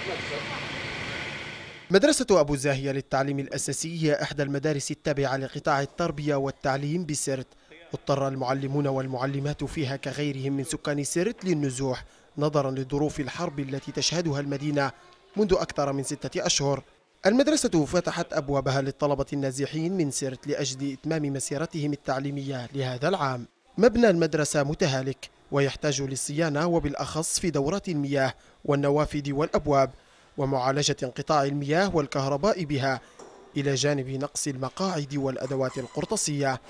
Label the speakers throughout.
Speaker 1: مدرسة أبو زاهية للتعليم الأساسي هي إحدى المدارس التابعة لقطاع التربية والتعليم بسرت. اضطر المعلمون والمعلمات فيها كغيرهم من سكان سرت للنزوح نظرا لظروف الحرب التي تشهدها المدينة منذ أكثر من 6 أشهر. المدرسة فتحت أبوابها للطلبة النازحين من سرت لأجل إتمام مسيرتهم التعليمية لهذا العام. مبنى المدرسة متهالك ويحتاج للصيانة، وبالأخص في دورات المياه والنوافذ والأبواب ومعالجة انقطاع المياه والكهرباء بها، إلى جانب نقص المقاعد والأدوات القرطاسية.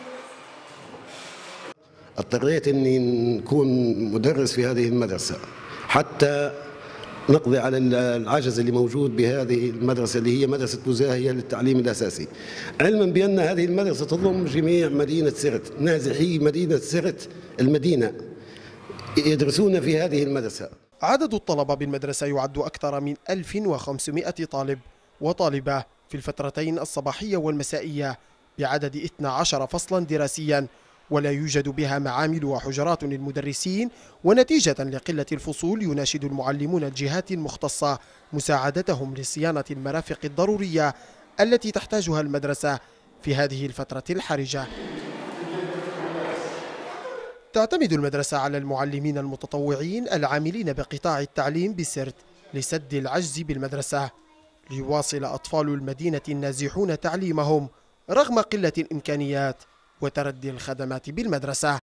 Speaker 2: اضطريت أني نكون مدرس في هذه المدرسة حتى نقضي على العجز اللي موجود بهذه المدرسة اللي هي مدرسة أبو زاهية للتعليم الأساسي، علما بأن هذه المدرسة تضم جميع مدينة سرت، نازحي مدينة سرت المدينة يدرسون في هذه المدرسة.
Speaker 1: عدد الطلبة بالمدرسة يعد أكثر من 1500 طالب وطالبة في الفترتين الصباحية والمسائية بعدد 12 فصلا دراسيا، ولا يوجد بها معامل وحجرات للمدرسين. ونتيجة لقلة الفصول يناشد المعلمون الجهات المختصة مساعدتهم لصيانة المرافق الضرورية التي تحتاجها المدرسة في هذه الفترة الحرجة. تعتمد المدرسة على المعلمين المتطوعين العاملين بقطاع التعليم بسرت لسد العجز بالمدرسة، ليواصل أطفال المدينة النازحون تعليمهم رغم قلة الإمكانيات وتردي الخدمات بالمدرسة.